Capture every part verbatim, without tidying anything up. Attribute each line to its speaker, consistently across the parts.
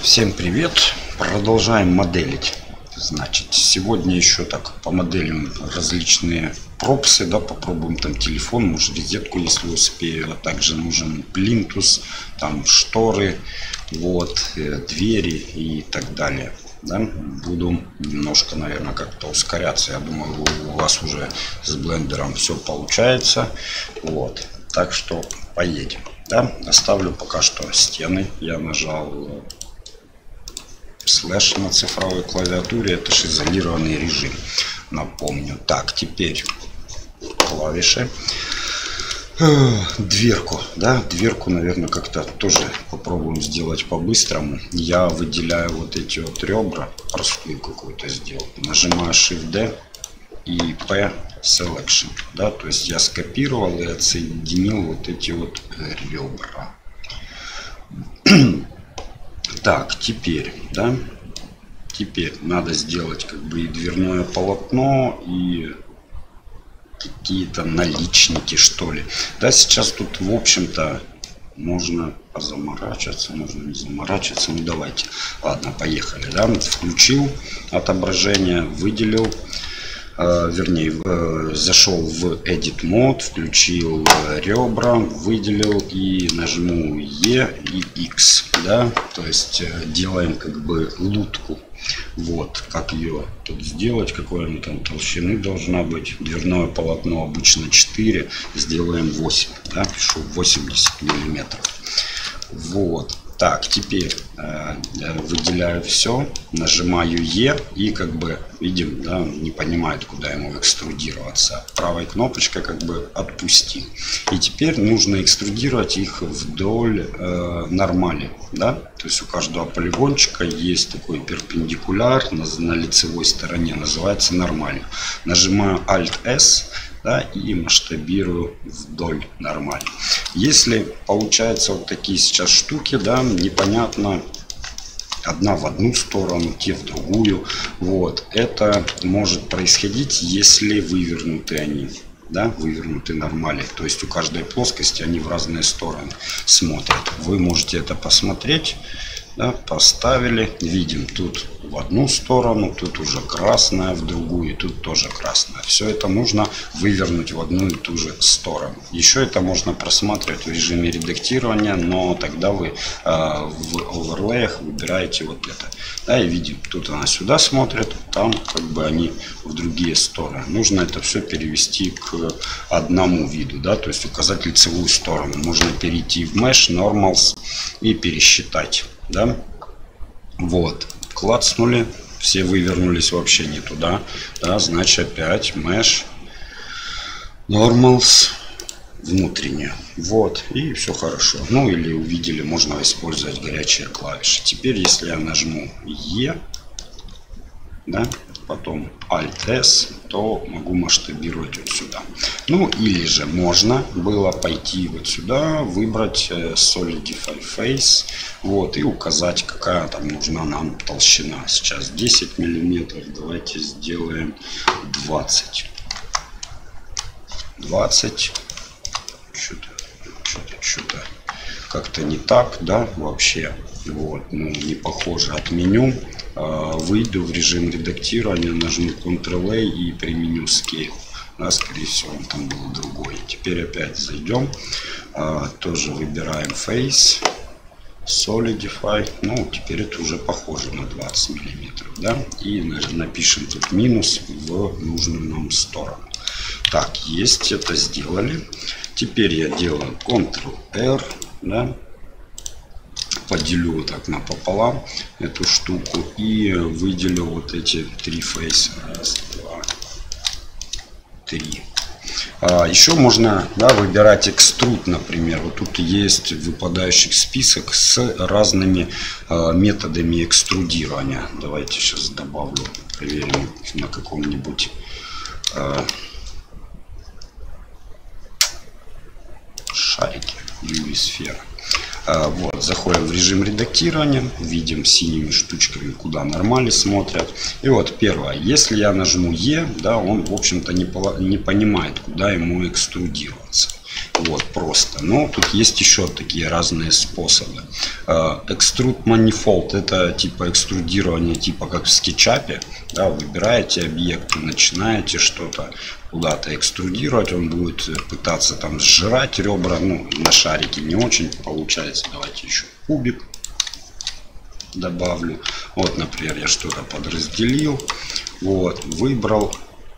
Speaker 1: Всем привет! Продолжаем моделить. Значит, сегодня еще так помоделим различные пропсы, да, попробуем там телефон, может розетку, если успею. А также нужен плинтус, там шторы, вот, двери и так далее. Да? Буду немножко, наверное, как-то ускоряться. Я думаю, у вас уже с блендером все получается. Вот. Так что поедем. Да? Оставлю пока что стены. Я нажал слэш на цифровой клавиатуре. Это же изолированный режим. Напомню. Так, теперь клавиши. Дверку, да, дверку, наверное, как-то тоже попробуем сделать по-быстрому. Я выделяю вот эти вот ребра, простую какую-то сделал. Нажимаю Shift D и P Selection, да, то есть я скопировал и отсоединил вот эти вот ребра. Так, теперь, да, теперь надо сделать как бы и дверное полотно, и какие-то наличники, что ли. Да, сейчас тут, в общем-то, можно позаморачиваться, можно не заморачиваться. Ну, давайте. Ладно, поехали. Да? Включил отображение, выделил, э, вернее, э, зашел в Edit Mode, включил э, ребра, выделил и нажму E и X. Да? То есть э, делаем как бы лутку. Вот, как ее тут сделать, какой она там толщины должна быть. Дверное полотно обычно четыре, сделаем восемь, да, пишу восемьдесят миллиметров. Вот, так, теперь э, выделяю все, нажимаю E и как бы видим, да, не понимает, куда ему экструдироваться. Правой кнопочкой как бы отпусти. И теперь нужно экструдировать их вдоль э, нормали, да. То есть у каждого полигончика есть такой перпендикуляр на, на лицевой стороне, называется нормаль. Нажимаю Alt S, да, и масштабирую вдоль нормаль. Если получается вот такие сейчас штуки, да, непонятно, одна в одну сторону, те в другую, вот, это может происходить, если вывернуты они. Да, вывернуты нормали, то есть у каждой плоскости они в разные стороны смотрят. Вы можете это посмотреть, да, поставили, видим, тут в одну сторону, тут уже красная, в другую, тут тоже красная. Все это нужно вывернуть в одну и ту же сторону. Еще это можно просматривать в режиме редактирования, но тогда вы э, в оверлеях выбираете вот это. Да, и видим, тут она сюда смотрит, там как бы они в другие стороны. Нужно это все перевести к одному виду, да, то есть указать лицевую сторону. Можно перейти в Mesh, Normals и пересчитать, да. Вот, клацнули, все вывернулись вообще не туда, да, значит опять Mesh, Normals, внутреннюю. Вот, и все хорошо. Ну или увидели, можно использовать горячие клавиши. Теперь, если я нажму E, да, потом Alt S, то могу масштабировать вот сюда. Ну или же можно было пойти вот сюда, выбрать Solidify Face, вот, и указать, какая там нужна нам толщина. Сейчас десять миллиметров, давайте сделаем двадцать. двадцать. Что-то, что-то, что-то как-то не так, да, вообще. Вот, ну, не похоже. Отменю. Выйду в режим редактирования, нажму контрол А и применю Scale. Да, скорее всего, он там был другой. Теперь опять зайдем. А, тоже выбираем Face, Solidify. Ну, теперь это уже похоже на двадцать миллиметров. Да? И напишем тут минус в нужную нам сторону. Так, есть, это сделали. Теперь я делаю контрол R. Да? Поделю вот так напополам эту штуку и выделю вот эти три фейса. Раз, два, три. А, еще можно, да, выбирать экструд, например. Вот тут есть выпадающий список с разными а, методами экструдирования. Давайте сейчас добавлю, проверим на каком-нибудь а, шарике ю ви сфера. Вот, заходим в режим редактирования, видим синими штучками, куда нормали смотрят. И вот первое, если я нажму E, да, он в общем-то не, не понимает, куда ему экструдироваться. Вот, просто. Но тут есть еще такие разные способы. Extrude Manifold — это типа экструдирование, типа как в скетчапе. Да, выбираете объект, начинаете что-то куда-то экструдировать, он будет пытаться там сжирать ребра. Ну, на шарике не очень получается. Давайте еще кубик добавлю. Вот, например, я что-то подразделил. Вот, выбрал.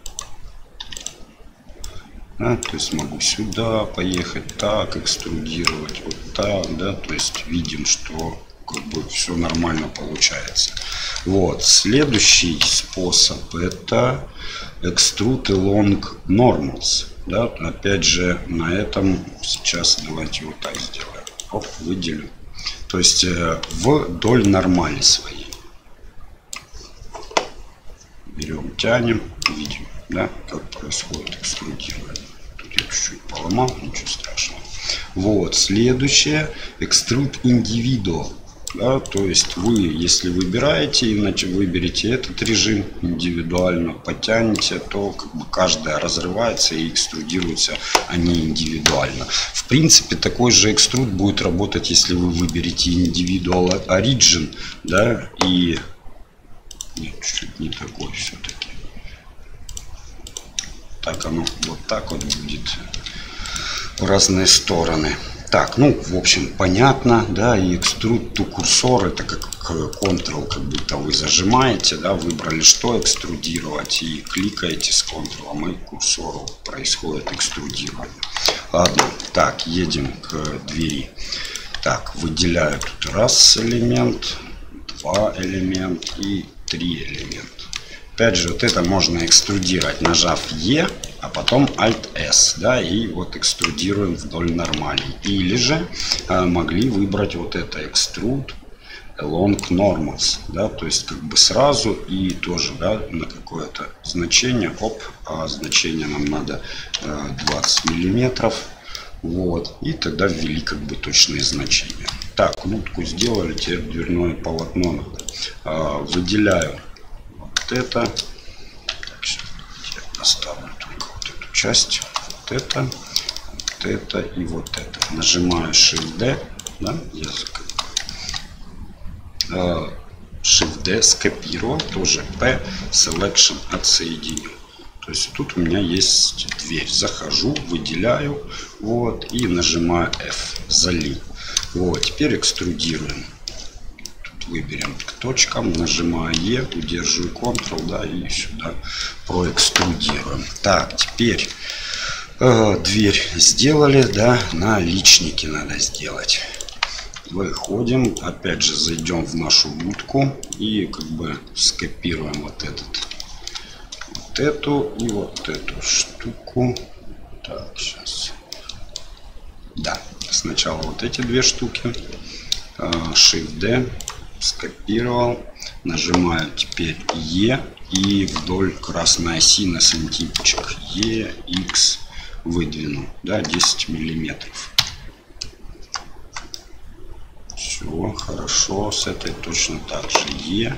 Speaker 1: Да, то есть могу сюда поехать, так экструдировать, вот так, да, то есть видим, что как бы все нормально получается. Вот, следующий способ — это Extrude Along Normals. Да, опять же, на этом сейчас давайте вот так сделаем. Оп, выделю. То есть э, вдоль нормали своей. Берем, тянем, видим, да, как происходит экструдирование. Тут я чуть-чуть поломал, ничего страшного. Вот, следующее Extrude Individual. Да, то есть вы, если выбираете, иначе выберете этот режим индивидуально, потянете, то как бы каждая разрывается и экструдируется они индивидуально. В принципе, такой же экструд будет работать, если вы выберете Individual Origin, да, и нет, чуть-чуть не такой все-таки. Так оно вот так вот будет в разные стороны. Так, ну, в общем, понятно, да, и Extrude to Cursor — это как Ctrl, как будто вы зажимаете, да, выбрали, что экструдировать, и кликаете с Ctrl, и к курсору происходит экструдирование. Ладно, так, едем к двери. Так, выделяю тут раз элемент, два элемента и три элемента. Опять же, вот это можно экструдировать, нажав E, а потом Alt-S, да, и вот экструдируем вдоль нормалей. Или же э, могли выбрать вот это Extrude Along Normals, да, то есть как бы сразу и тоже, да, на какое-то значение, оп, а значение нам надо э, двадцать миллиметров, вот, и тогда ввели как бы точные значения. Так, утку сделали, теперь дверное полотно надо. Э, выделяю вот это. Так, оставлю только вот эту часть, вот это, вот это и вот это. Нажимаю Shift-D, да, язык. Shift-D скопировал, тоже P, Selection отсоединю. То есть тут у меня есть дверь. Захожу, выделяю, вот, и нажимаю F, залил. Вот, теперь экструдируем. Тут выберем к точкам, нажимаю E, удерживаю Ctrl, да, и сюда проэкструдируем. Так, теперь э, дверь сделали, да, наличники надо сделать. Выходим, опять же зайдем в нашу утку и как бы скопируем вот этот, вот эту и вот эту штуку. Так, сейчас. Да, сначала вот эти две штуки. Shift-D, скопировал, нажимаю теперь E и вдоль красной оси на сантиметрик E, X выдвину, да, десять миллиметров. Все хорошо, с этой точно так же E,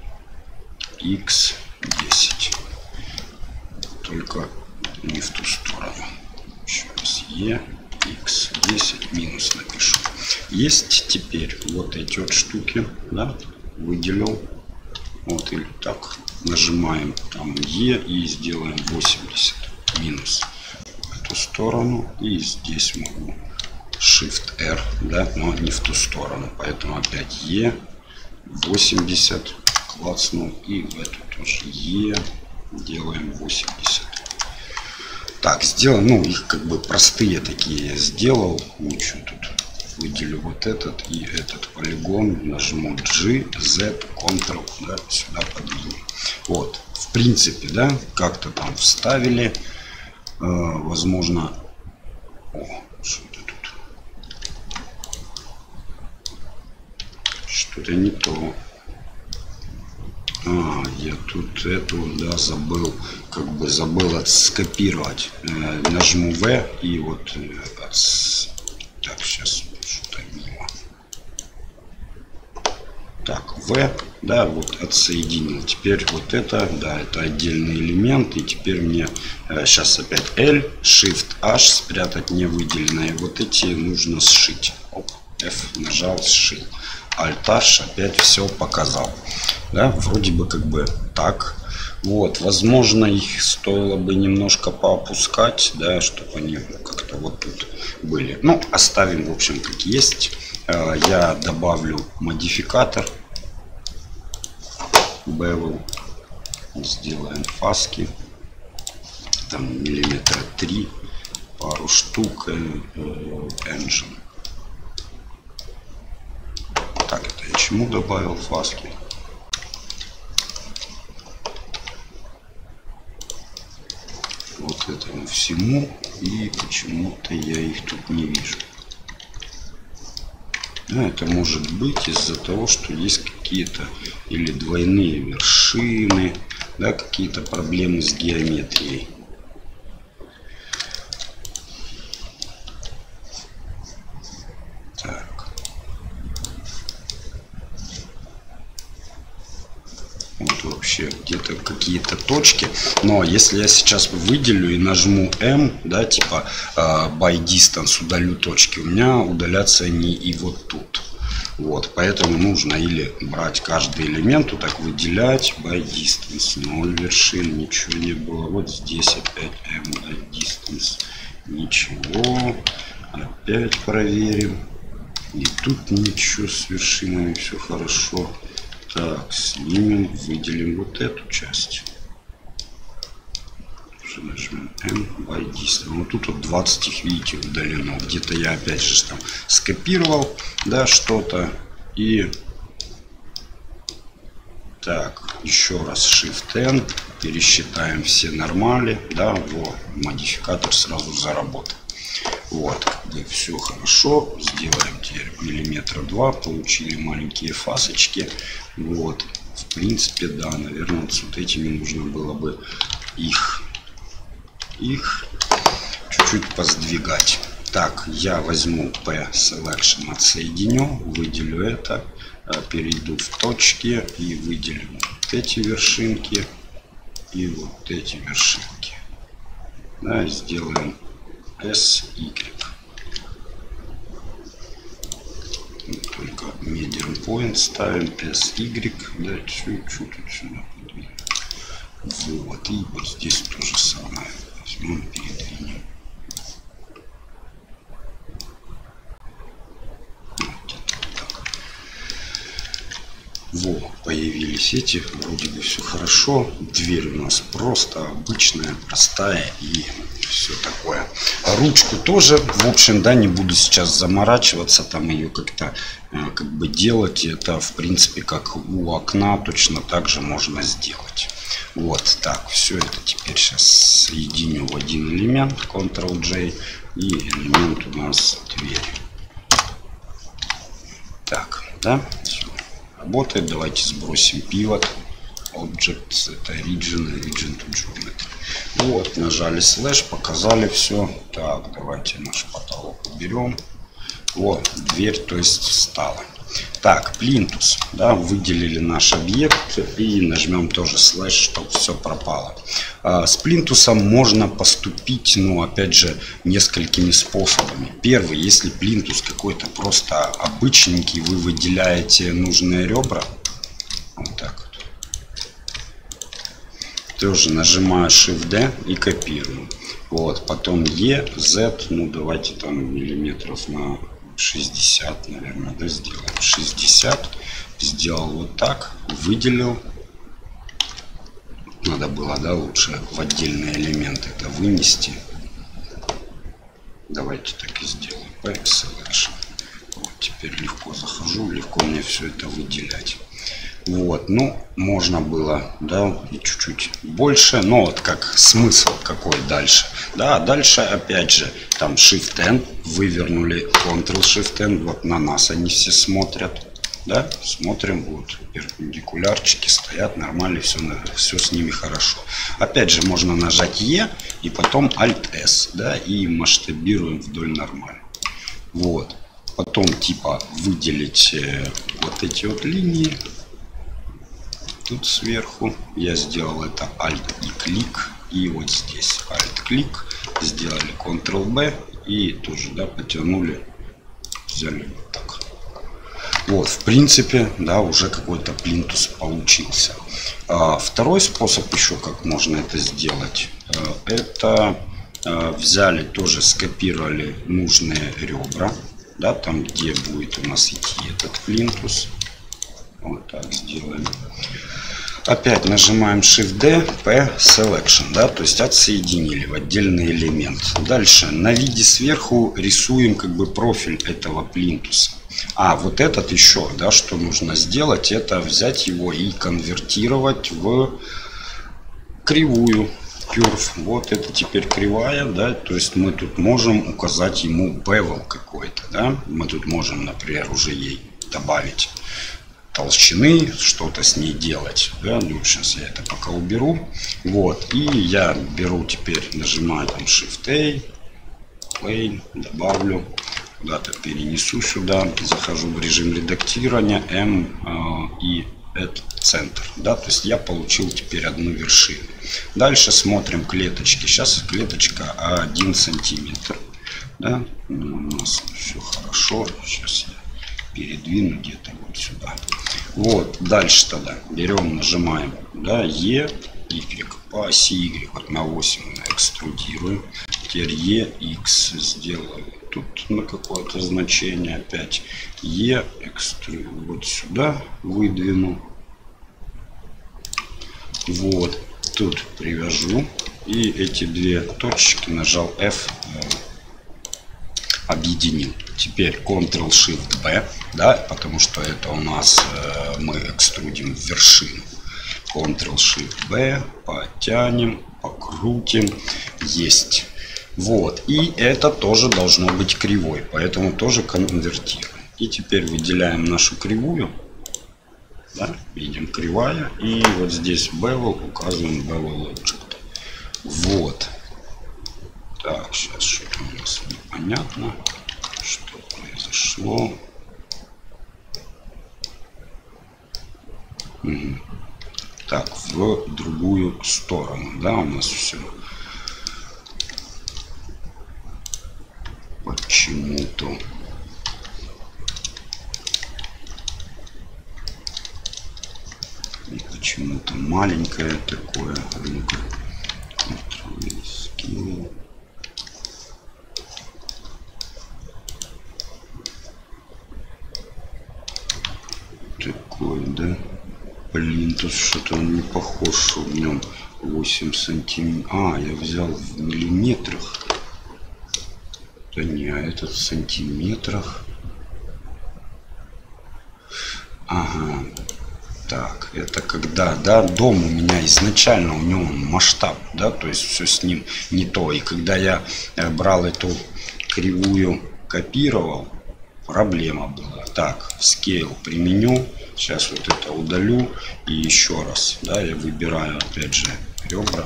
Speaker 1: X десять, только не в ту сторону. Еще раз E, X десять, минус напишу. Есть теперь вот эти вот штуки, да, выделил, вот, или так, нажимаем там E и сделаем восемьдесят, минус в эту сторону, и здесь могу Shift-R, да, но не в ту сторону, поэтому опять E, восемьдесят, класснул, и в эту тоже E, делаем восемьдесят. Так, сделал, ну, их как бы простые такие я сделал, ничего тут. Выделю вот этот и этот полигон, нажму G, Z, Ctrl, да, сюда подвинем. Вот, в принципе, да, как-то там вставили, э, возможно, о, что-то тут, что-то не то. А, я тут эту, да, забыл, как бы забыл отскопировать. Э, нажму V и вот, э, от... так, сейчас что-то мимо. Так, V, да, вот отсоединил. Теперь вот это, да, это отдельный элемент. И теперь мне э, сейчас опять L, Shift H спрятать не выделенное. Вот эти нужно сшить. Оп, F нажал, сшил. Alt H опять все показал. Да, вроде бы как бы так. Вот, возможно, их стоило бы немножко поопускать, да, чтобы они как-то вот тут были. Ну, оставим, в общем, как есть. Я добавлю модификатор bevel, сделаем фаски, там миллиметра три, пару штук, engine. Так, это я чему добавил фаски? Вот этому всему, и почему-то я их тут не вижу. Да, это может быть из-за того, что есть какие-то или двойные вершины, да, какие-то проблемы с геометрией. Так. Вот вообще где-то какие-то точки. Но если я сейчас выделю и нажму M, да, типа uh, by distance, удалю точки, у меня удалятся они и вот тут. Вот, поэтому нужно или брать каждый элемент, вот так выделять by distance, ноль вершин, ничего не было. Вот здесь опять M by distance, ничего. Опять проверим. И тут ничего с вершинами, все хорошо. Так, снимем, выделим вот эту часть. Нажмем M by distance. Вот тут вот двадцать их, видите, удалено. Где-то я опять же там скопировал, да, что-то. И так, еще раз Shift N. Пересчитаем все нормали. Да, вот, модификатор сразу заработал. Вот, все хорошо. Сделаем теперь миллиметра два. Получили маленькие фасочки. Вот, в принципе, да, наверное, вот с вот этими нужно было бы их их чуть-чуть поздвигать. Так, я возьму P Selection, отсоединю, выделю это, перейду в точки и выделю вот эти вершинки и вот эти вершинки. Да, сделаем S Y. Только medium point ставим, S Y, да, чуть-чуть сюда подвинем. Вот, и вот здесь то же самое. Возьмем, передвинем. Вот так. Во, появились эти, вроде бы все хорошо. Дверь у нас просто обычная, простая и все такое. Ручку тоже, в общем, да, не буду сейчас заморачиваться, там ее как-то как бы делать. Это, в принципе, как у окна, точно так же можно сделать. Вот так, все это теперь сейчас соединю в один элемент, контрол джей, и элемент у нас дверь. Так, да, все работает. Давайте сбросим pivot, objects, это origin, origin to geometry. Вот, нажали слэш, показали все. Так, давайте наш потолок уберем. Вот, дверь, то есть встала. Так, плинтус, да, выделили наш объект и нажмем тоже слэш, чтобы все пропало. А, с плинтусом можно поступить, ну, опять же, несколькими способами. Первый, если плинтус какой-то просто обычненький, вы выделяете нужные ребра. Вот так вот. Тоже нажимаю Shift D и копирую. Вот, потом E, Z, ну, давайте там миллиметров на шестьдесят, наверное, да, сделаем шестьдесят, сделал вот так, выделил. Надо было, да, лучше в отдельные элементы это вынести. Давайте так и сделаем. P Selection. Вот, теперь легко захожу, легко мне все это выделять. Вот, ну, можно было, да, и чуть-чуть больше, но вот как смысл какой дальше. Да, дальше опять же, там Shift N, вывернули, контрол Shift N, вот на нас они все смотрят, да, смотрим, вот, перпендикулярчики стоят, нормально, все, все с ними хорошо. Опять же, можно нажать E и потом Alt S, да, и масштабируем вдоль нормально. Вот. Потом типа выделить вот эти вот линии. Тут сверху я сделал это Alt и клик. И вот здесь Alt-клик. Сделали контрол-бэ. И тоже, да, потянули. Взяли вот так. Вот, в принципе, да, уже какой-то плинтус получился. А, второй способ еще, как можно это сделать, это взяли, тоже скопировали нужные ребра, да, там, где будет у нас идти этот плинтус. Вот так сделаем. Опять нажимаем Shift-D, P, Selection, да, то есть отсоединили в отдельный элемент. Дальше на виде сверху рисуем как бы профиль этого плинтуса. А вот этот еще, да, что нужно сделать, это взять его и конвертировать в кривую. Curve. Вот это теперь кривая, да, то есть мы тут можем указать ему bevel какой-то, да, мы тут можем, например, уже ей добавить толщины, что-то с ней делать, да, ну, сейчас я это пока уберу, вот, и я беру теперь, нажимаю там Shift-A, Plane, добавлю, куда-то перенесу сюда, захожу в режим редактирования, M э, и Add центр, да, то есть я получил теперь одну вершину. Дальше смотрим клеточки. Сейчас клеточка один сантиметр, да, у нас все хорошо. Сейчас я передвину где-то вот сюда. Вот, дальше тогда берем, нажимаем, да, E, Y, по оси Y, вот на восемь экструдируем. Теперь E, X сделаю тут на какое-то значение опять. E, экстру, вот сюда выдвину. Вот, тут привяжу. И эти две точки нажал F, объединил. Теперь Ctrl-Shift-B, да, потому что это у нас э, мы экструдим в вершину. Ctrl-Shift-B, потянем, покрутим. Есть. Вот. И это тоже должно быть кривой, поэтому тоже конвертируем. И теперь выделяем нашу кривую. Да, видим кривая. И вот здесь bevel указываем bevel object. Вот. Так, сейчас что-то у нас непонятно. Что произошло? Угу. Так, в другую сторону, да, у нас все. Почему-то. Почему-то маленькое такое. Ну-ка. Такой, да? Блин, тут что-то он не похож, что в нем восемь сантиметров. А, я взял в миллиметрах. Да не, а этот в сантиметрах. Ага. Так, это когда, да, дом у меня изначально, у него масштаб, да, то есть все с ним не то. И когда я брал эту кривую, копировал, проблема была. Так, scale применю, сейчас вот это удалю и еще раз, да, я выбираю опять же ребра.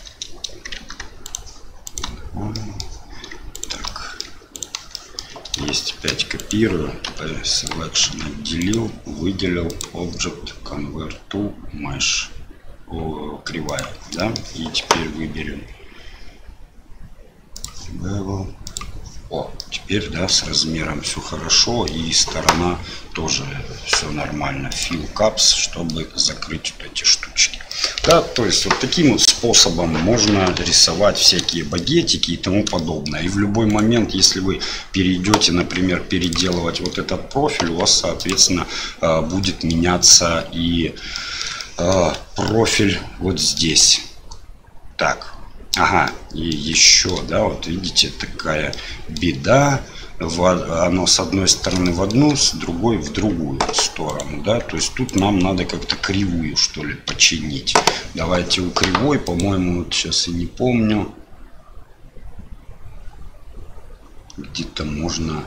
Speaker 1: Так, есть пять, копирую, selection отделил, выделил, object, convert to mesh, о, кривая, да, и теперь выберем bevel. О, теперь, да, с размером все хорошо, и сторона тоже все нормально. Fill caps, чтобы закрыть вот эти штучки. Да, то есть вот таким вот способом можно рисовать всякие багетики и тому подобное. И в любой момент, если вы перейдете, например, переделывать вот этот профиль, у вас, соответственно, будет меняться и профиль вот здесь. Так. Ага, и еще, да, вот видите, такая беда. Оно с одной стороны в одну, с другой в другую сторону, да. То есть тут нам надо как-то кривую, что ли, починить. Давайте у кривой, по-моему, вот сейчас и не помню. Где-то можно...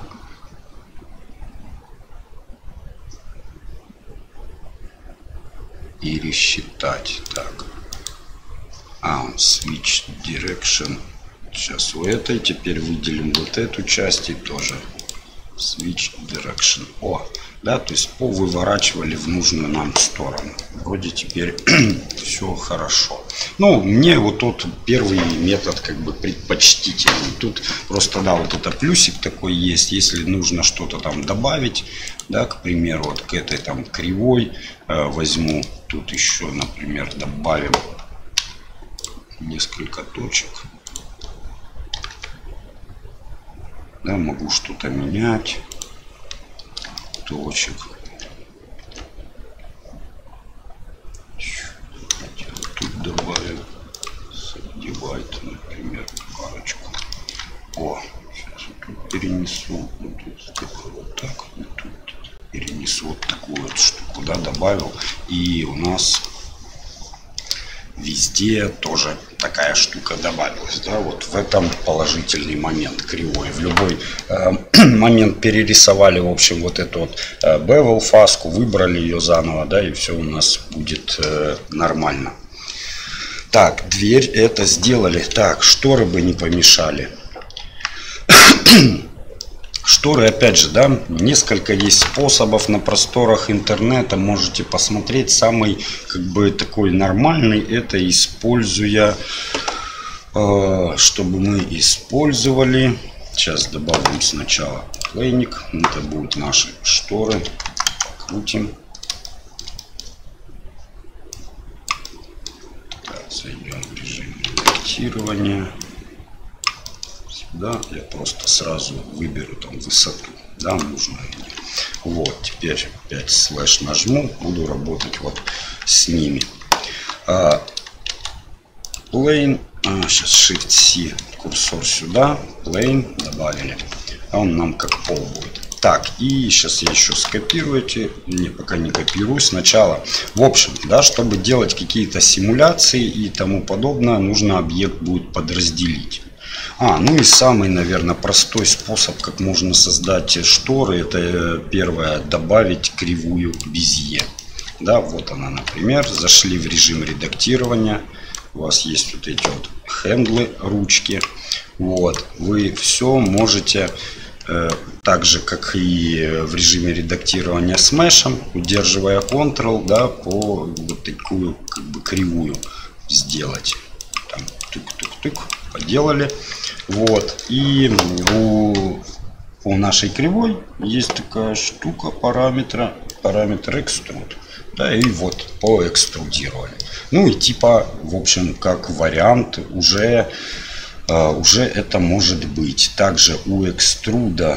Speaker 1: пересчитать. Так. А, switch direction. Сейчас у этой. Теперь выделим вот эту часть и тоже Switch direction. О, да, то есть повыворачивали в нужную нам сторону. Вроде теперь все хорошо. Ну, мне вот тот первый метод как бы предпочтительный. Тут просто, да, вот это плюсик такой есть. Если нужно что-то там добавить, да, к примеру, вот к этой там кривой э, возьму. Тут еще, например, добавим несколько точек. Да, могу что-то менять. Точек. Тут добавим Subdivide, например, парочку. О, сейчас вот тут перенесу. Вот, тут, вот так. Вот тут перенесу вот такую вот штуку, да, добавил. И у нас везде тоже такая штука добавилась, да, вот в этом положительный момент кривой. В любой э, момент перерисовали, в общем, вот эту вот э, bevel фаску, выбрали ее заново, да, и все у нас будет э, нормально. Так, дверь это сделали. Так, шторы бы не помешали. Шторы, опять же, да, несколько есть способов на просторах интернета, можете посмотреть. Самый, как бы, такой нормальный, это используя, э, чтобы мы использовали, сейчас добавим сначала плейник, это будут наши шторы, покрутим. Так, зайдем в режим редактирования. Да, я просто сразу выберу там высоту, да, нужную мне. Вот, теперь опять слэш нажму, буду работать вот с ними. А, plane, а, сейчас Shift-C, курсор сюда, plane добавили, а он нам как пол будет. Так, и сейчас я еще скопирую эти, не, пока не копирую, сначала. В общем, да, чтобы делать какие-то симуляции и тому подобное, нужно объект будет подразделить. А, ну и самый, наверное, простой способ, как можно создать шторы, это первое, добавить кривую Безье. Да, вот она, например, зашли в режим редактирования, у вас есть вот эти вот хендлы, ручки, вот, вы все можете, э, так же, как и в режиме редактирования с мешем, удерживая Ctrl, да, по вот такую, как бы, кривую сделать. Там, тук-тук-тук, поделали. Вот, и у, у нашей кривой есть такая штука параметра, параметр extrude, да, и вот поэкструдировали. Ну и типа, в общем, как вариант, уже, uh, уже это может быть. Также у экструда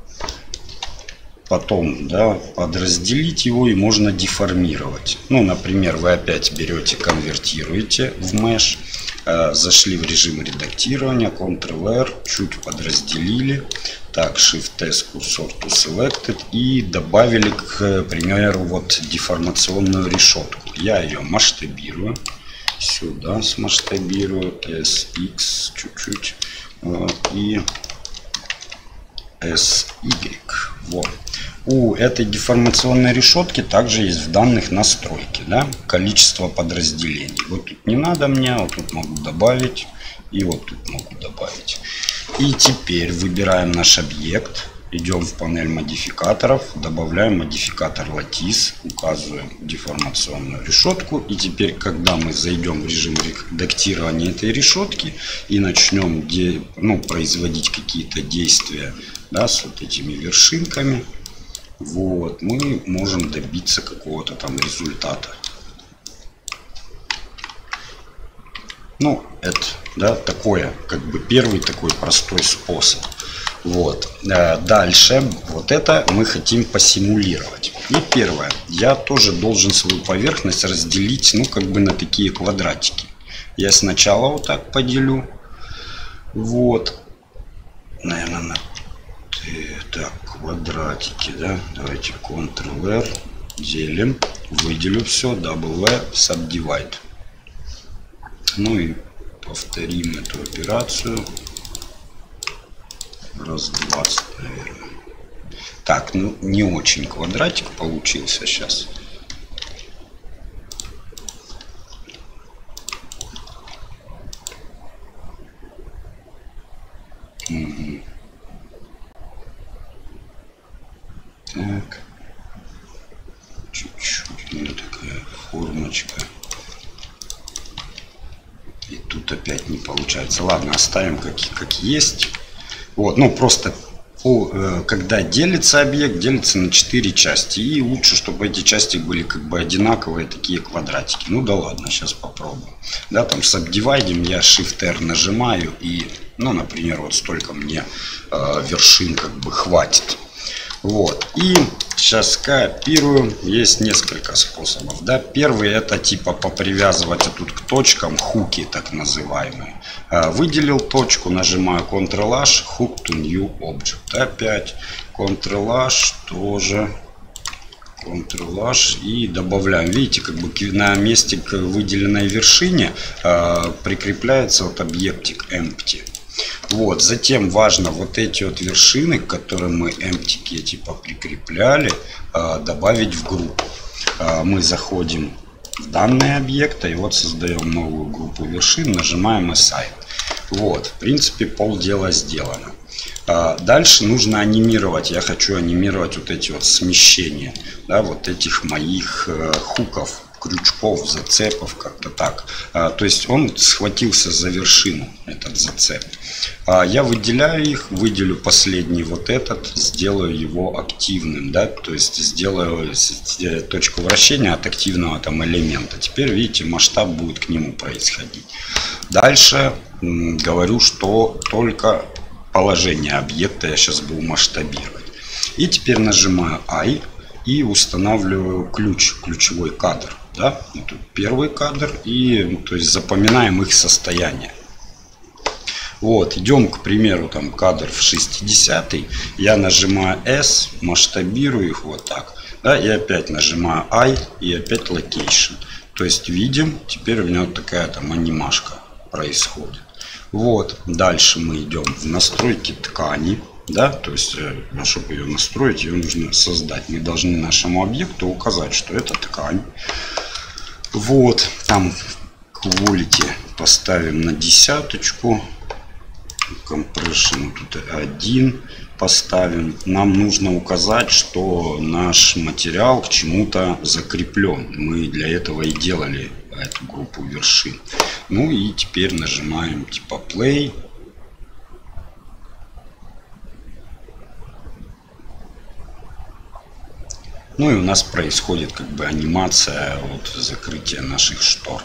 Speaker 1: потом, да, подразделить его и можно деформировать. Ну, например, вы опять берете, конвертируете в mesh. Зашли в режим редактирования, Ctrl-R, чуть подразделили, так, Shift-S, курсор to selected, и добавили, к примеру, вот деформационную решетку. Я ее масштабирую, сюда смасштабирую, эс икс чуть-чуть, и эс игрек, вот. У этой деформационной решетки также есть в данных настройки, да, количество подразделений. Вот тут не надо мне, вот тут могу добавить, и вот тут могу добавить. И теперь выбираем наш объект, идем в панель модификаторов, добавляем модификатор Lattice, указываем деформационную решетку. И теперь, когда мы зайдем в режим редактирования этой решетки и начнем де, ну, производить какие-то действия, да, с вот этими вершинками, вот, мы можем добиться какого-то там результата. Ну, это, да, такое, как бы первый такой простой способ. Вот, дальше, вот это мы хотим посимулировать. И первое, я тоже должен свою поверхность разделить, ну, как бы на такие квадратики. Я сначала вот так поделю, вот, наверное, на так, квадратики, да, давайте Ctrl-R, делим, выделю все, дабл-V, Subdivide. Ну и повторим эту операцию раз двадцать, наверное. Так, ну не очень квадратик получился сейчас. Угу. Вот такая формочка. И тут опять не получается. Ладно, оставим как, как есть. Вот, ну просто когда делится объект, делится на четыре части. И лучше, чтобы эти части были как бы одинаковые, такие квадратики. Ну да ладно, сейчас попробуем. Да, там с Subdividing я Shift-R нажимаю и, ну, например, вот столько мне э, вершин как бы хватит. Вот. И сейчас копирую. Есть несколько способов. Да. Первый это типа попривязывать тут к точкам, хуки так называемые. Выделил точку, нажимаю Ctrl-H, Hook to New Object. Опять Ctrl-H, тоже Ctrl-H и добавляем. Видите, как бы на месте к выделенной вершине э, прикрепляется вот объектик Empty. Вот, затем важно вот эти вот вершины, к которым мы эмптики типа прикрепляли, добавить в группу. Мы заходим в данные объекта и вот создаем новую группу вершин, нажимаем Assign. Вот, в принципе, полдела сделано. Дальше нужно анимировать. Я хочу анимировать вот эти вот смещения, да, вот этих моих хуков, крючков, зацепов, как-то так. А, то есть он схватился за вершину, этот зацеп. А, я выделяю их, выделю последний вот этот, сделаю его активным, да, то есть сделаю точку вращения от активного там элемента. Теперь, видите, масштаб будет к нему происходить. Дальше м, говорю, что только положение объекта я сейчас буду масштабировать. И теперь нажимаю I и устанавливаю ключ, ключевой кадр. Да? Тут первый кадр и, ну, то есть запоминаем их состояние. Вот, идем, к примеру, там кадр в шестидесятый. Я нажимаю S, масштабирую их вот так. Да, и опять нажимаю I и опять Location. То есть видим, теперь у меня вот такая там анимашка происходит. Вот, дальше мы идем в настройки ткани. Да, то есть, чтобы ее настроить, ее нужно создать. Мы должны нашему объекту указать, что это ткань. Вот, там quality поставим на десяточку. Compression тут один поставим. Нам нужно указать, что наш материал к чему-то закреплен. Мы для этого и делали эту группу вершин. Ну и теперь нажимаем типа play. Ну и у нас происходит как бы анимация вот закрытия наших штор.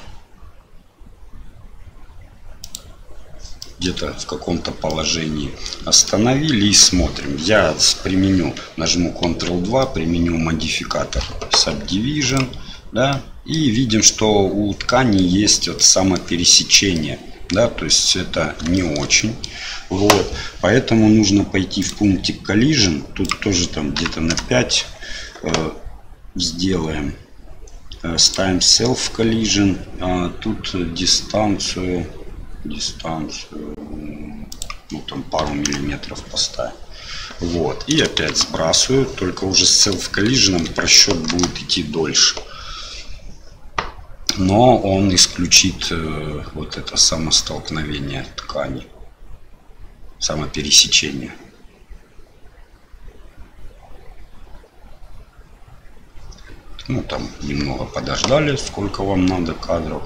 Speaker 1: Где-то в каком-то положении остановили и смотрим. Я применю, нажму контрол два, применю модификатор Subdivision, да, и видим, что у ткани есть вот самопересечение. Да, то есть это не очень. Вот, поэтому нужно пойти в пунктик Collision. Тут тоже там где-то на пять сделаем, ставим self collision, а тут дистанцию дистанцию ну там пару миллиметров поставим. Вот, и опять сбрасываю, только уже с self collision просчет будет идти дольше, но он исключит э, вот это самостолкновение ткани, самопересечение. Ну, там немного подождали, сколько вам надо кадров.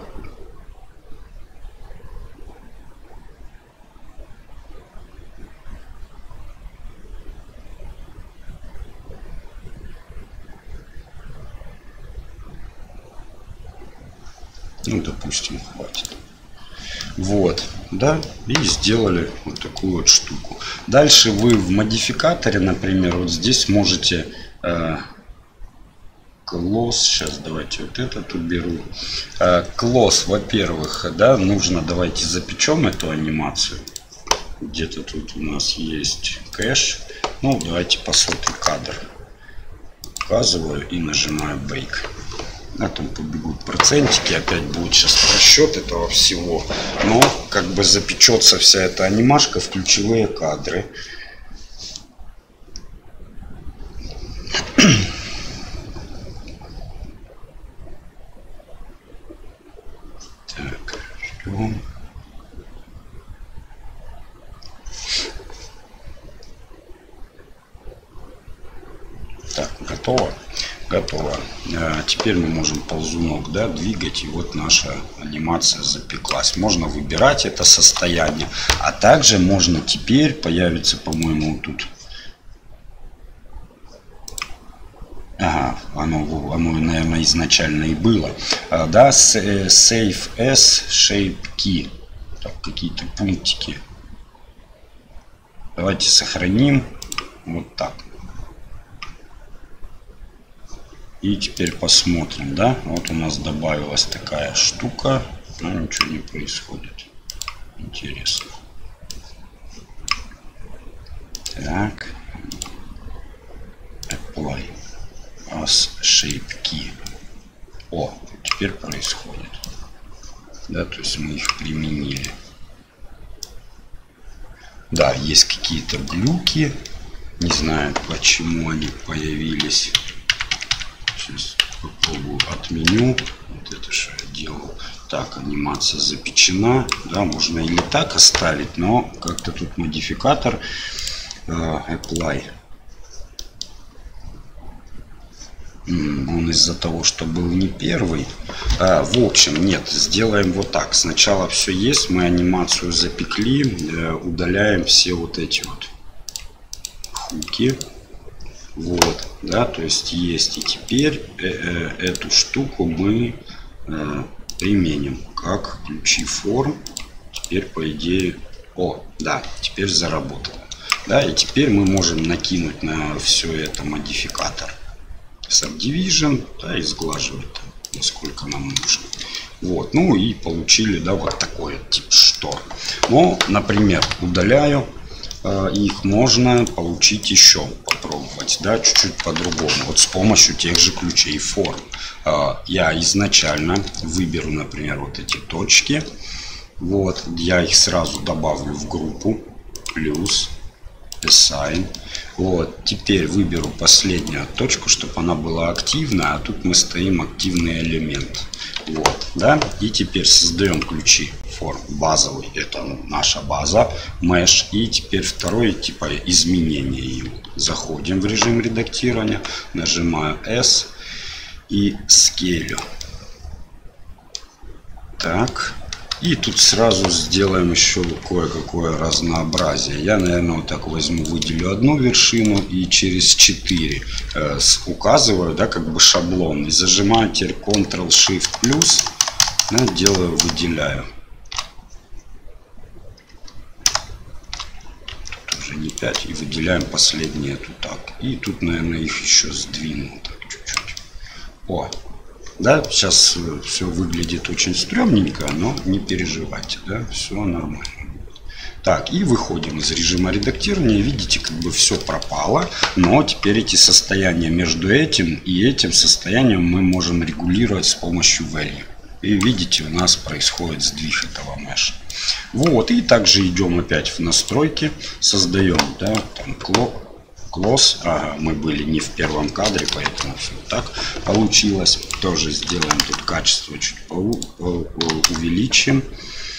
Speaker 1: Ну, допустим, хватит. Вот, да, и сделали вот такую вот штуку. Дальше вы в модификаторе, например, вот здесь можете... Э, Close, сейчас давайте вот этот уберу. Close, во-первых, да, нужно, давайте запечем эту анимацию. Где-то тут у нас есть кэш. Ну, давайте по сотый кадр. Указываю и нажимаю Bake. А там побегут процентики, опять будет сейчас просчет этого всего. Но как бы запечется вся эта анимашка в ключевые кадры. Так, ждем. Так, готово. Готово. А теперь мы можем ползунок, да, двигать, и вот наша анимация запеклась. Можно выбирать это состояние, а также можно теперь появится, по-моему, тут. Ага, оно, оно, наверное, изначально и было. А, да, Save as Shape Key. Так, какие-то пунктики. Давайте сохраним. Вот так. И теперь посмотрим, да. Вот у нас добавилась такая штука. Но ничего не происходит. Интересно. Так. Apply. As Shape Key. О, теперь происходит. Да, то есть мы их применили. Да, есть какие-то глюки. Не знаю, почему они появились. Сейчас попробую отменю. Вот это что я делал. Так, анимация запечена. Да, можно или так оставить, но как-то тут модификатор uh, Apply. Он из-за того, что был не первый. А, в общем, нет, сделаем вот так. Сначала все есть, мы анимацию запекли, э, удаляем все вот эти вот хуки. Вот, да, то есть есть. И теперь э, э, эту штуку мы э, применим как ключи форм. Теперь, по идее, о, да, теперь заработало. Да, и теперь мы можем накинуть на все это модификатор Subdivision, да, и сглаживать там, насколько нам нужно. Вот, ну и получили, да, вот такой тип штор. Но, например, удаляю э, их, можно получить еще, попробовать, да, чуть-чуть по-другому. Вот с помощью тех же ключей форм. Э, я изначально выберу, например, вот эти точки. Вот, я их сразу добавлю в группу. Плюс. Assign. Вот, теперь выберу последнюю точку, чтобы она была активна, а тут мы стоим активный элемент. Вот, да, и теперь создаем ключи форм. Базовый, это наша база, mesh, и теперь второе, типа изменение его. Заходим в режим редактирования, нажимаю S и скейлю. Так. И тут сразу сделаем еще кое-какое разнообразие. Я, наверное, вот так возьму, выделю одну вершину и через четыре э, указываю, да, как бы шаблон. И зажимаю теперь контрол-шифт плюс, да, делаю, выделяю. Тут уже не пять. И выделяем последние тут так. И тут, наверное, их еще сдвину так чуть-чуть. О! Да, сейчас все выглядит очень стрёмненько, но не переживайте, да, все нормально. Так, и выходим из режима редактирования. Видите, как бы все пропало, но теперь эти состояния между этим и этим состоянием мы можем регулировать с помощью value. И видите, у нас происходит сдвиг этого mesh. Вот, и также идем опять в настройки, создаем, да, там clock. Close. Ага, мы были не в первом кадре, поэтому все так получилось. Тоже сделаем тут качество чуть увеличим.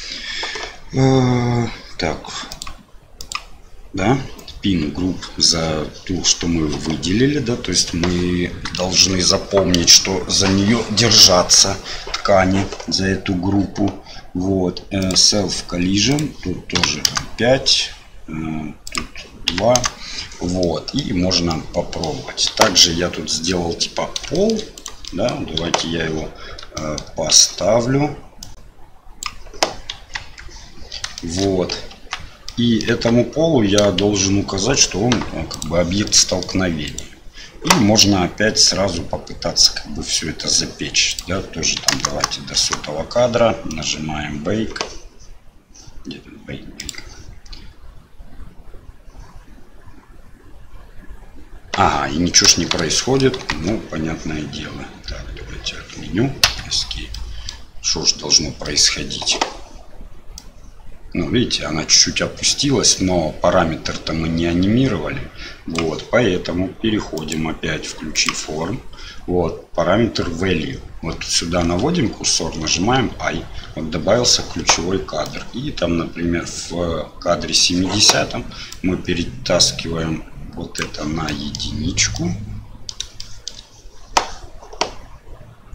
Speaker 1: Так, да, pin group за ту, что мы выделили, да, то есть мы должны запомнить, что за нее держаться ткани, за эту группу. Вот, self collision, тут тоже пять, тут два. Вот, и можно попробовать. Также я тут сделал типа пол, да, давайте я его э, поставлю. Вот, и этому полу я должен указать, что он э, как бы объект столкновения. И можно опять сразу попытаться как бы все это запечь, да, тоже там давайте до сотого кадра, нажимаем Bake. Где тут Bake? Ага, и ничего ж не происходит. Ну, понятное дело. Так, давайте отменю. Escape. Что ж должно происходить? Ну, видите, она чуть-чуть опустилась, но параметр-то мы не анимировали. Вот, поэтому переходим опять в ключи форм. Вот, параметр value. Вот сюда наводим курсор, нажимаем I. Вот добавился ключевой кадр. И там, например, в кадре семидесятом мы перетаскиваем вот это на единичку.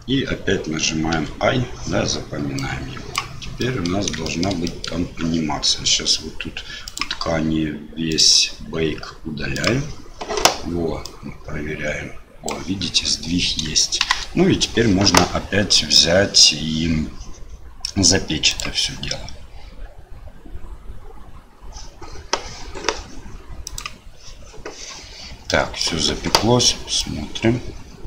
Speaker 1: И опять нажимаем I, да, запоминаем его. Теперь у нас должна быть там анимация. Сейчас вот тут в ткани весь бейк удаляем. Вот, проверяем. О, видите, сдвиг есть. Ну и теперь можно опять взять и запечь это все дело. Так, все запеклось. Смотрим.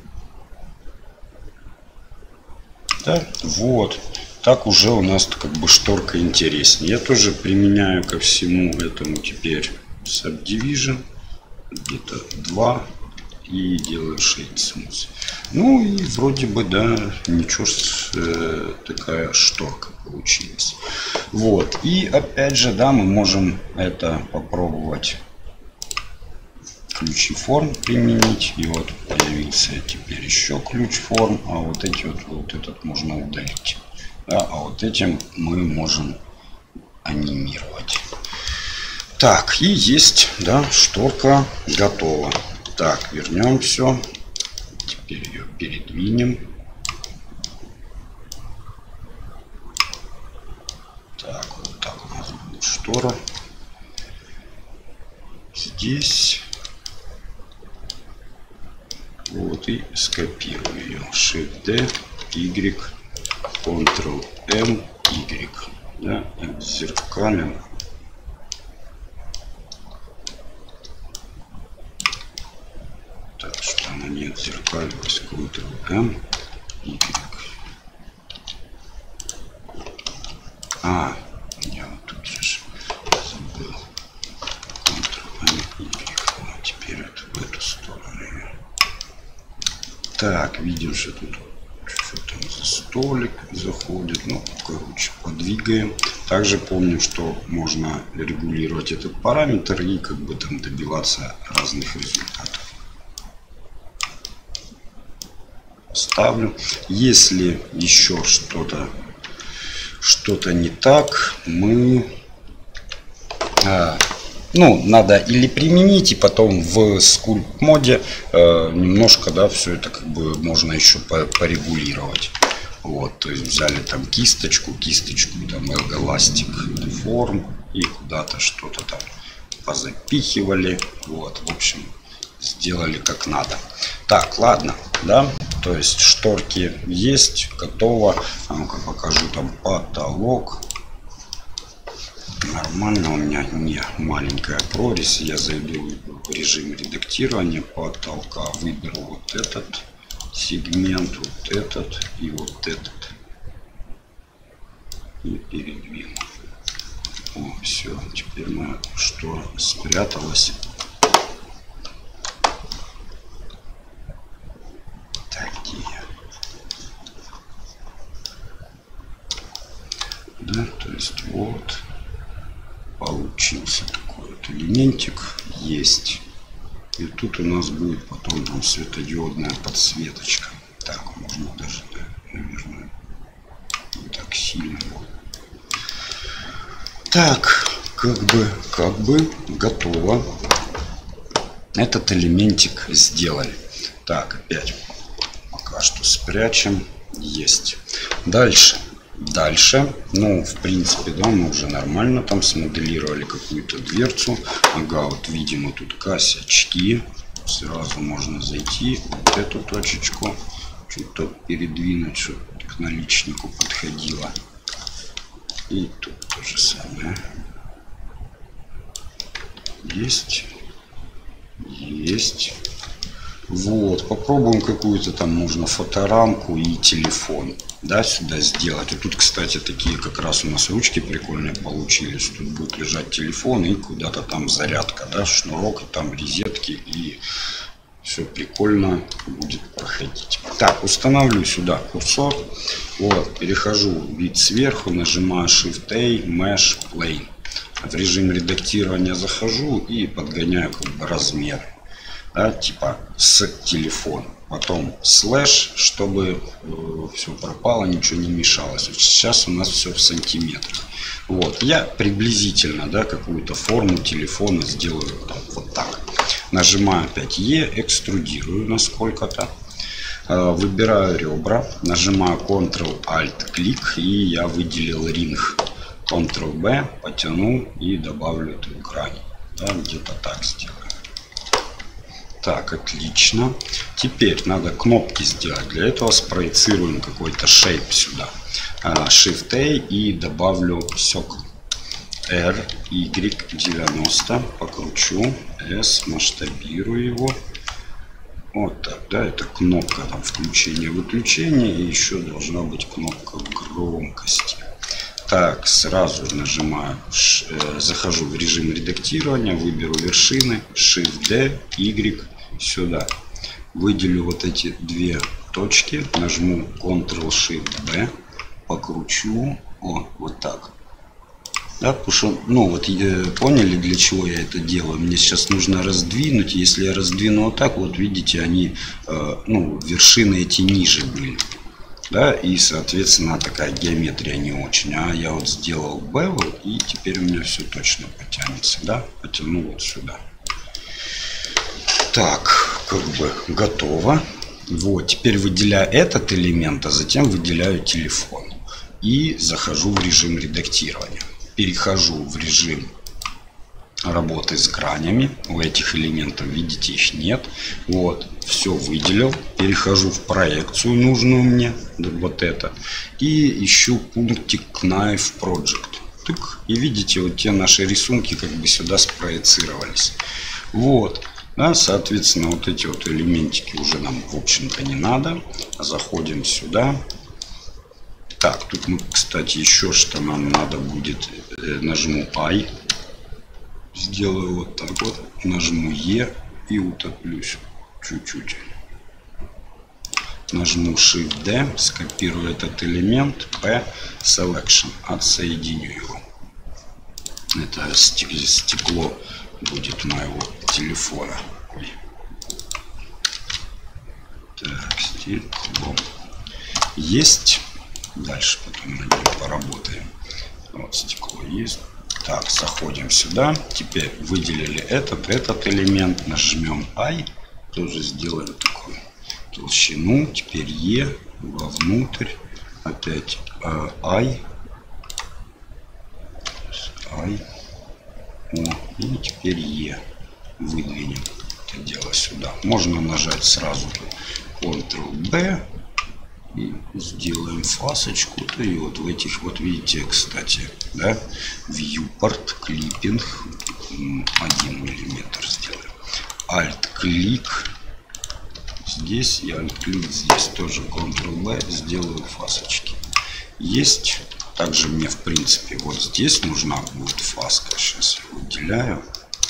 Speaker 1: Да, вот. Так уже у нас как бы шторка интереснее. Я тоже применяю ко всему этому теперь Subdivision. Где-то два. И делаю Shade Smooth. Ну и вроде бы, да, ничего, э, такая шторка получилась. Вот. И опять же, да, мы можем это попробовать ключи форм применить. И вот появился теперь еще ключ форм. А вот эти вот, вот этот можно удалить. Да, а вот этим мы можем анимировать. Так, и есть, да, шторка готова. Так, вернем все. Теперь ее передвинем. Так, вот так у нас будет штора. Здесь. Вот, и скопирую ее. Shift-D, Y, Ctrl-M, Y. Да, отзеркалим. Так, что она не отзеркалилась. Ctrl-M, Y. А, я вот тут же забыл. Ctrl-M, Y. А теперь это в эту сторону. Так, видим, что тут что там за столик заходит. Ну, короче, подвигаем. Также помним, что можно регулировать этот параметр и как бы там добиваться разных результатов. Ставлю. Если еще что-то что-то не так, мы а, ну, надо или применить, и потом в скульпт моде э, немножко, да, все это как бы можно еще порегулировать. Вот, то есть взяли там кисточку, кисточку, там эластик форм и куда-то что-то там позапихивали. Вот, в общем, сделали как надо. Так, ладно, да, то есть шторки есть, готово. А ну-ка покажу там потолок. Нормально, у меня не маленькая прорезь. Я зайду в режим редактирования потолка, выберу вот этот сегмент, вот этот и вот этот. И передвину. О, все, теперь моя штора спряталась. Так, где я? Да, то есть вот. Получился такой вот элементик, есть. И тут у нас будет потом там светодиодная подсветочка. Так, можно даже, наверное, не так сильно. Так, как бы, как бы готово. Этот элементик сделали. Так, опять пока что спрячем. Есть. Дальше. Дальше, ну, в принципе, да, мы уже нормально там смоделировали какую-то дверцу. Ага, вот видим вот тут косячки. Сразу можно зайти, вот эту точечку чуть-то передвинуть, чтобы к наличнику подходило. И тут то же самое. Есть. Есть. Вот, попробуем какую-то там, можно фоторамку и телефон, да, сюда сделать. И тут, кстати, такие как раз у нас ручки прикольные получились. Тут будет лежать телефон и куда-то там зарядка, да, шнурок, и там розетки, и все прикольно будет проходить. Так, устанавливаю сюда курсор. Вот, перехожу в вид сверху, нажимаю Shift-A, Mesh, Plane. В режим редактирования захожу и подгоняю как бы размер. Да, типа с телефона. Потом слэш, чтобы э, все пропало, ничего не мешалось. Сейчас у нас все в сантиметрах. Вот, я приблизительно, да, какую-то форму телефона сделаю там, вот так. Нажимаю опять Е, экструдирую на сколько-то. Выбираю ребра, нажимаю контрол-альт-клик, и я выделил ринг. контрол-бэ, потяну и добавлю эту грань. Да, где-то так сделаю. Так, отлично. Теперь надо кнопки сделать. Для этого спроецируем какой-то шейп сюда. Shift-A и добавлю сёк. R, Y, девяносто. Покручу. S, масштабирую его. Вот так, да, это кнопка там включения-выключения. И еще должна быть кнопка громкости. Так, сразу нажимаю, захожу в режим редактирования, выберу вершины, Shift-D, Y, сюда. Выделю вот эти две точки, нажму контрол-Shift-B, покручу, о, вот так. Да, потому что, ну вот, поняли, для чего я это делаю? Мне сейчас нужно раздвинуть, если я раздвину вот так, вот видите, они, э, ну, вершины эти ниже были. Да, и соответственно такая геометрия не очень. А я вот сделал bevel, и теперь у меня все точно потянется. Да, потяну вот сюда. Так, как бы готово. Вот, теперь выделяю этот элемент, а затем выделяю телефон. И захожу в режим редактирования. Перехожу в режим работы с гранями. У этих элементов, видите, их нет. Вот, все выделил. Перехожу в проекцию нужную мне, вот это. И ищу пунктик Knife Project. Тык, и видите, вот те наши рисунки как бы сюда спроецировались. Вот, да, соответственно, вот эти вот элементики уже нам, в общем-то, не надо. Заходим сюда. Так, тут мы, кстати, еще что нам надо будет, нажму I. Сделаю вот так вот, нажму E и утоплюсь чуть-чуть. Нажму Shift-D, скопирую этот элемент, P, Selection, отсоединю его. Это стекло будет моего телефона. Ой. Так, стекло. Есть. Дальше потом над ним поработаем. Вот стекло есть. Так, заходим сюда. Теперь выделили этот, этот элемент. Нажмем I. Тоже сделаем такую толщину. Теперь E. Вовнутрь. Опять uh, I. I. О, и теперь E. Выдвинем это дело сюда. Можно нажать сразу контрол-бэ. И сделаем фасочку. И вот в этих, вот видите, кстати, да, viewport, клиппинг, один миллиметр сделаем. Alt-клик здесь и Alt-клик здесь. Тоже контрол-бэ, сделаю фасочки. Есть. Также мне, в принципе, вот здесь нужна будет фаска. Сейчас я выделяю.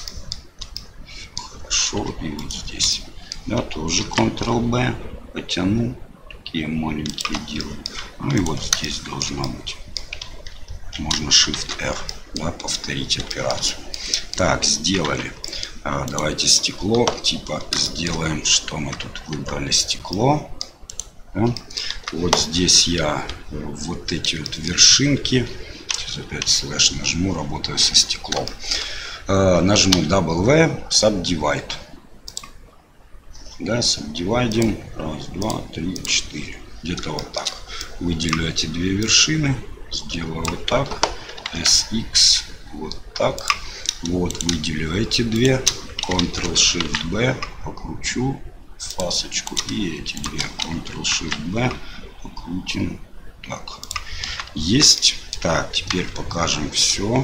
Speaker 1: Хорошо. И вот здесь. Да, тоже контрол-бэ. Потяну. Такие маленькие делаю. Ну и вот здесь должна быть. Можно Shift-R. Да, повторить операцию. Так, сделали. А, давайте стекло. Типа сделаем, что мы тут выбрали стекло. Да. Вот здесь я вот эти вот вершинки. Сейчас опять слэш нажму, работаю со стеклом. А, нажму W, Subdivide. Да, subdividим. Раз, два, три, четыре. Где-то вот так. Выделю эти две вершины. Сделаю вот так. эс икс. Вот так. Вот выделю эти две. контрол-Shift-B. Покручу фасочку. И эти две. контрол-Shift-B. Покрутим. Так. Есть. Так, теперь покажем все.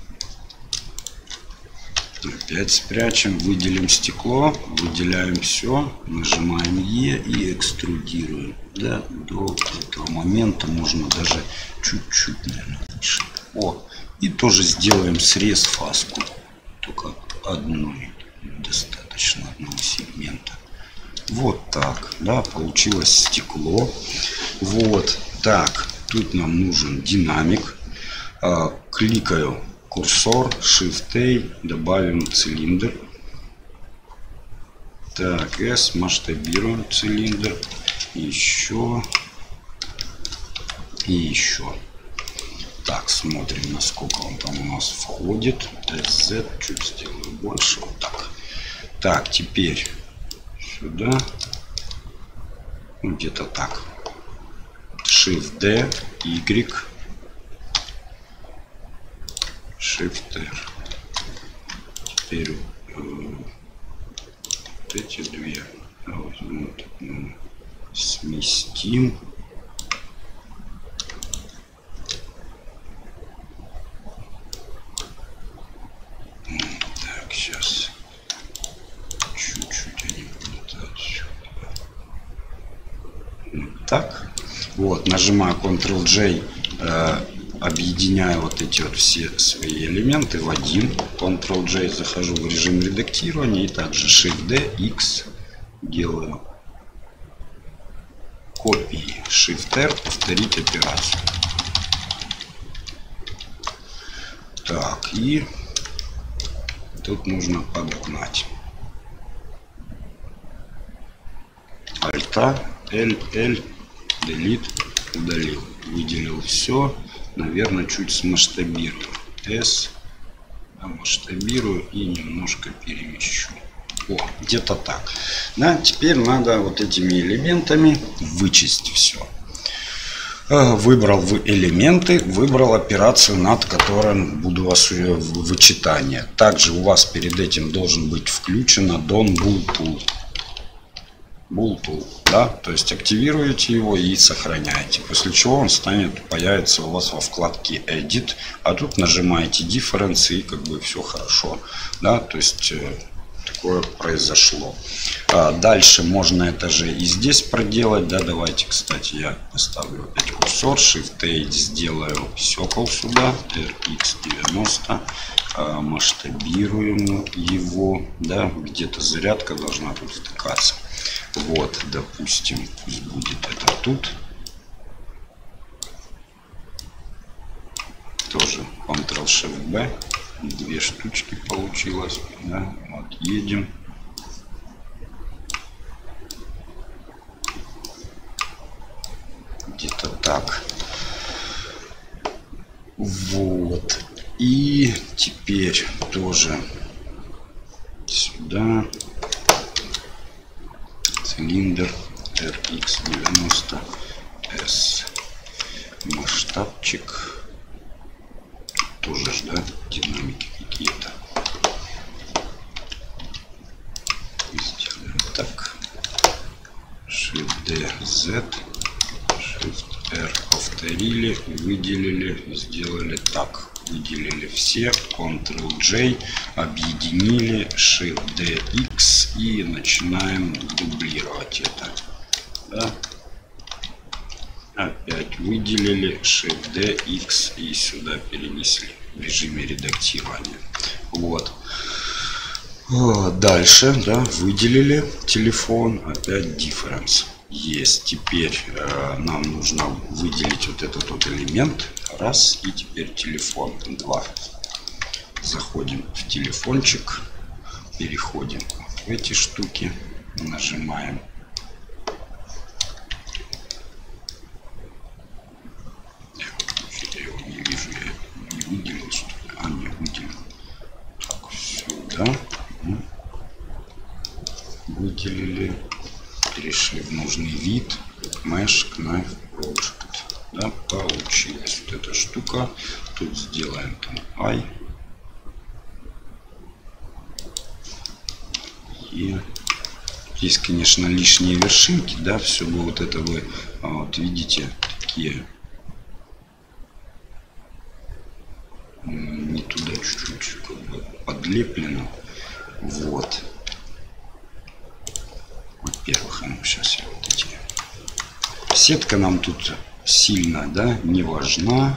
Speaker 1: Опять спрячем, выделим стекло, выделяем все, нажимаем E и экструдируем. Да, до этого момента можно даже чуть-чуть, наверное, выше. О, и тоже сделаем срез фаску, только одной, достаточно одного сегмента. Вот так, да, получилось стекло. Вот так, тут нам нужен динамик. А, кликаю. Курсор, Shift-A, добавим цилиндр. Так, S, масштабируем цилиндр. Еще. И еще. Так, смотрим, насколько он там у нас входит. эс зет, чуть сделаю больше. Вот так. Так, теперь сюда. Ну, где-то так. Shift D, Y, Shift R. Теперь э, вот эти две возьму, ну, сместим. Так, сейчас чуть-чуть они будут отсюда. Вот так. Вот, нажимаю контрол джей, э, объединяю вот эти вот все свои элементы в один. контрол джей, захожу в режим редактирования и также Shift D, X делаю копии. Shift R, повторить операцию. Так, и тут нужно подогнать. Альта, L, L, Delete, удалил. Выделил все. Наверное, чуть смасштабирую. S, масштабирую и немножко перемещу. О, где-то так. Да, теперь надо вот этими элементами вычесть все. Выбрал вы элементы, выбрал операцию, над которой буду вычитание. Также у вас перед этим должен быть включено Done Bull Tool. Bull Tool, да, то есть активируете его и сохраняете. После чего он станет, появится у вас во вкладке Edit, а тут нажимаете Difference и как бы все хорошо, да, то есть такое произошло. А дальше можно это же и здесь проделать, да, давайте, кстати, я поставлю опять курсор, Shift A сделаю Circle сюда, эр икс девяносто, а, масштабируем его, да, где-то зарядка должна тут втыкаться. Вот, допустим, пусть будет это тут. Тоже контрол шифт бэ. Две штучки получилось. Да? Вот, едем. Где-то так. Вот. И теперь тоже сюда. Цилиндр эр икс девяносто эс. Масштабчик. Тоже ж, да, динамики какие-то. Сделаем так. Shift D, Z. Shift R повторили, выделили, сделали так. Выделили все, контрол джей, объединили, Shift D, X и начинаем дублировать это. Да? Опять выделили, Shift D, X и сюда перенесли в режиме редактирования. Вот. Дальше, да, выделили телефон, опять Difference. Есть. Теперь э, нам нужно выделить вот этот вот элемент. Раз. И теперь телефон. Два. Заходим в телефончик. Переходим в эти штуки. Нажимаем. Я его не вижу. Я не выделил, что ли? А, не выделил. Так, сюда. Выделили. Перешли в нужный вид. Mesh Knife Project. Да, получилась вот эта штука. Тут сделаем там I. И здесь, конечно, лишние вершинки, да, все бы вот это вы, вот видите, такие не туда чуть-чуть как бы подлеплено. Вот. Во-первых, ну, сейчас я вот эти... Сетка нам тут сильно, да, не важна.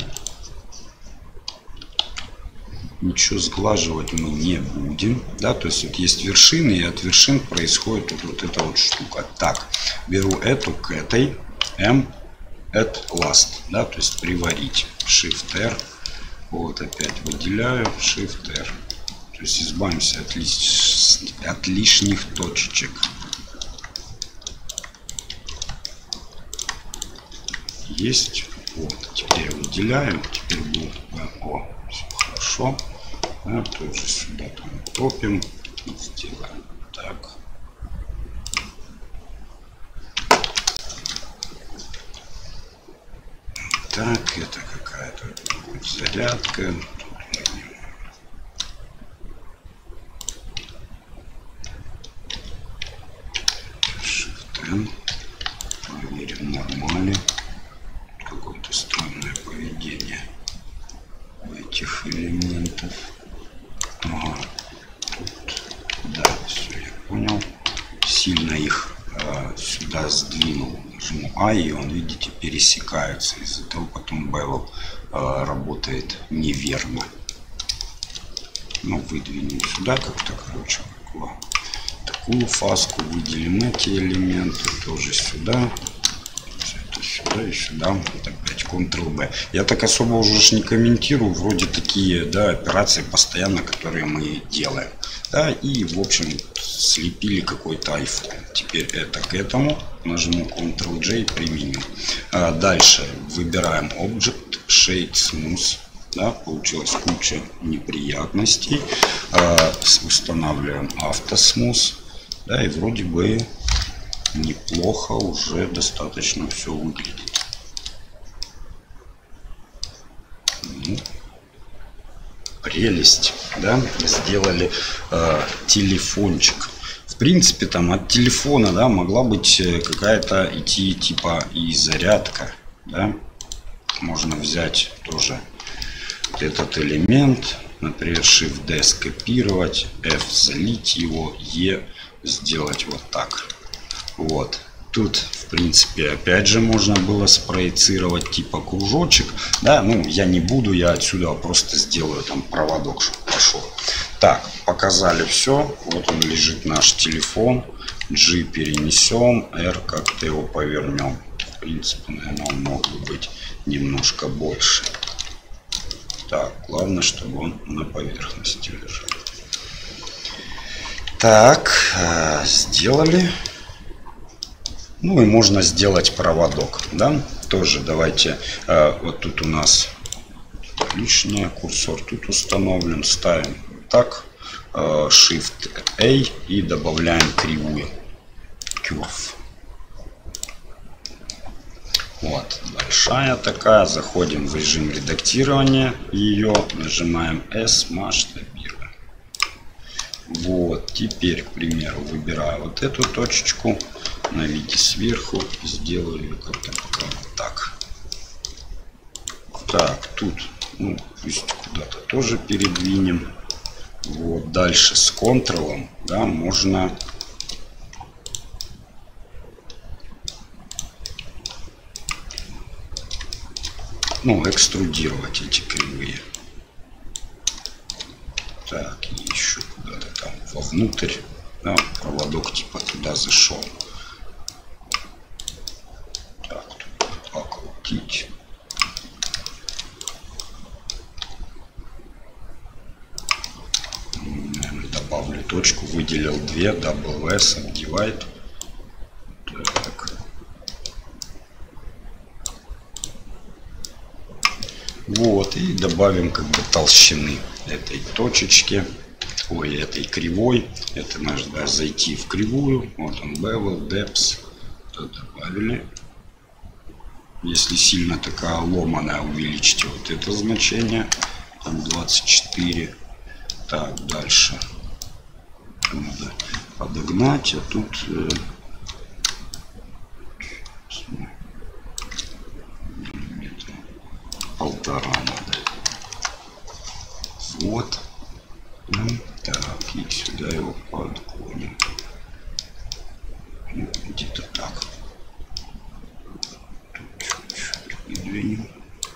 Speaker 1: Ничего сглаживать мы не будем, да, то есть вот есть вершины, и от вершин происходит вот, вот эта вот штука. Так, беру эту к этой, M, at last, да, то есть приварить. Shift R, вот опять выделяю, Shift R. То есть избавимся от, лиш... от лишних точечек. Есть. Вот, теперь выделяем, теперь будет, да, о, все хорошо. Да, тоже сюда там топим, сделаем так. Так, это какая-то будет зарядка. Shift-N. Проверим, нормально. Какое-то странное поведение у этих элементов. Ага. Тут, да, все, я понял. Сильно их э, сюда сдвинул. Нажму А, и он, видите, пересекается. Из-за того потом bevel э, работает неверно. Ну, выдвинем сюда как-то, короче, какую, такую фаску. Выделим эти элементы тоже сюда. Сюда и сюда. Вот опять контрол-бэ. Я так особо уже не комментирую. Вроде такие, да, операции постоянно, которые мы делаем. Да, и в общем слепили какой-то айфон. Теперь это к этому. Нажму контрол-джей, применю. А дальше выбираем Object, Shade, Smooth. Да, получилась куча неприятностей. А, устанавливаем Автосмус. Да, и вроде бы неплохо уже достаточно все выглядит. Ну, прелесть, да, сделали э, телефончик. В принципе, там от телефона, да, могла быть какая-то идти типа и зарядка, да. Можно взять тоже этот элемент, например, Shift-D скопировать, F залить его, E сделать вот так. Вот. Тут, в принципе, опять же можно было спроецировать типа кружочек. Да, ну, я не буду, я отсюда просто сделаю там проводок, чтобы пошел. Так, показали все. Вот он лежит, наш телефон. G перенесем, R как-то его повернем. В принципе, наверное, он мог бы быть немножко больше. Так, главное, чтобы он на поверхности лежал. Так, сделали. Ну и можно сделать проводок, да, тоже давайте, э, вот тут у нас лишний курсор тут установлен, ставим так, э, Shift-A и добавляем кривую, Curve. Вот, большая такая, заходим в режим редактирования, ее нажимаем S, масштабируем. Вот, теперь, к примеру, выбираю вот эту точечку. На виде сверху сделаю ее как-то пока вот так. Так, тут, ну, пусть куда-то тоже передвинем. Вот, дальше с контролом, да, можно ну, экструдировать эти кривые. Так, и еще куда-то там вовнутрь, да, проводок типа туда зашел. Покрутить. Наверное, добавлю точку, выделил две, W S, Divide. Так. Вот, и добавим как бы толщины этой точечки, ой, этой кривой. Это нужно зайти в кривую. Вот он, Bevel, Depth. Добавили. Если сильно такая ломаная, увеличьте вот это значение. Там двадцать четыре. Так, дальше. Надо подогнать. А тут э, миллиметра полтора надо. Вот. Так, и сюда его подгоним. Ну, где-то так. Двинем.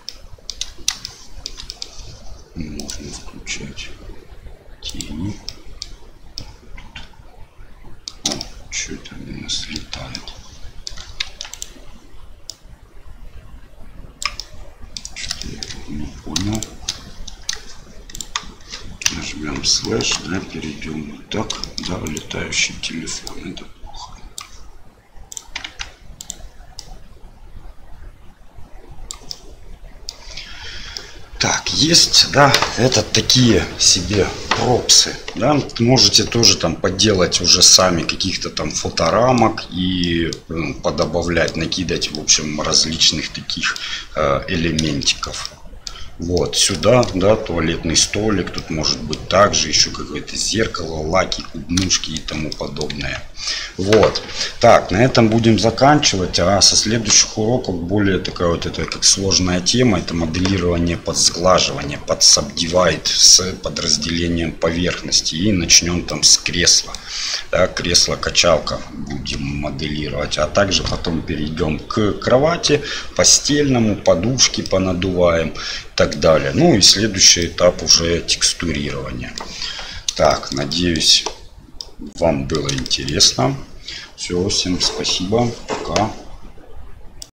Speaker 1: Можно включать тени. О, что это у нас летает? Что-то я не понял. Нажмем слэш, да, перейдем вот так. Да, летающий телефон. Это плохо. Так, есть, да, это такие себе пропсы. Да? Можете тоже там поделать уже сами каких-то там фоторамок и э, подобавлять, накидать, в общем, различных таких э, элементиков. Вот сюда, да, туалетный столик, тут может быть также еще какое-то зеркало, лаки, клубнушки и тому подобное. Вот. Так, на этом будем заканчивать, а со следующих уроков более такая вот это как сложная тема, это моделирование под сглаживание, под subdivide с подразделением поверхности. И начнем там с кресла. Да, кресло-качалка будем моделировать, а также потом перейдем к кровати, постельному, подушки понадуваем и так далее. Ну и следующий этап уже текстурирование. Так, надеюсь, вам было интересно. Все, всем спасибо, пока.